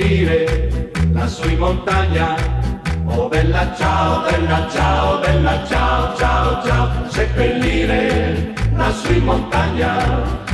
seppellire lassù in montagna. Oh bella ciao, bella ciao, bella ciao, ciao, ciao, seppellire lassù in montagna.